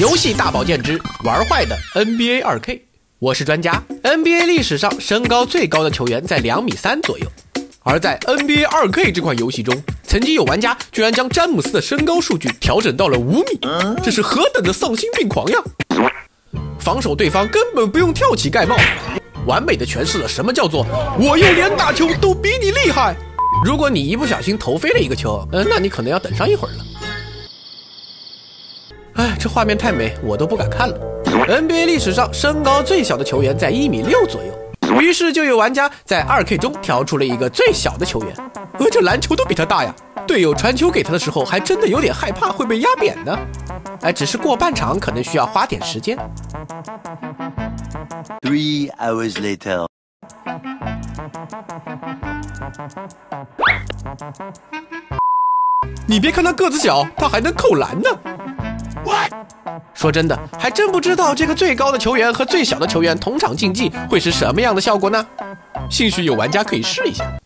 游戏大保健之玩坏的 NBA 2K。我是专家。NBA 历史上身高最高的球员在2.3米左右，而在 NBA 2K 这款游戏中，曾经有玩家居然将詹姆斯的身高数据调整到了5米，这是何等的丧心病狂呀！防守对方根本不用跳起盖帽，完美的诠释了什么叫做我用脸打球都比你厉害。如果你一不小心投飞了一个球，那你可能要等上一会儿了。哎，这画面太美，我都不敢看了。NBA 历史上身高最小的球员在1.6米左右，于是就有玩家在 2K 中挑出了一个最小的球员，这篮球都比他大呀！队友传球给他的时候，还真的有点害怕会被压扁呢。只是过半场可能需要花点时间。 3 hours later。 你别看他个子小，他还能扣篮呢。说真的，还真不知道这个最高的球员和最小的球员同场竞技会是什么样的效果呢？兴许有玩家可以试一下。